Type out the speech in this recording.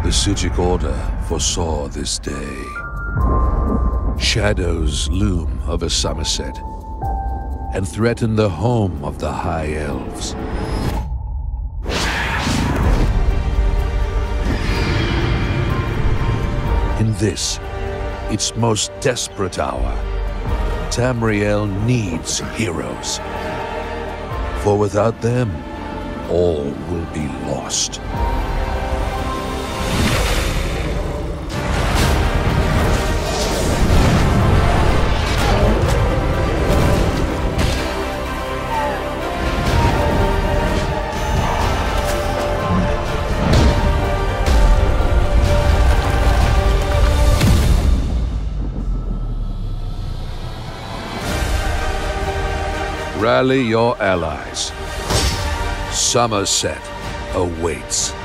The Psijic Order foresaw this day. Shadows loom over Summerset and threaten the home of the High Elves. In this, its most desperate hour, Tamriel needs heroes. For without them, all will be lost. Rally your allies. Summerset awaits.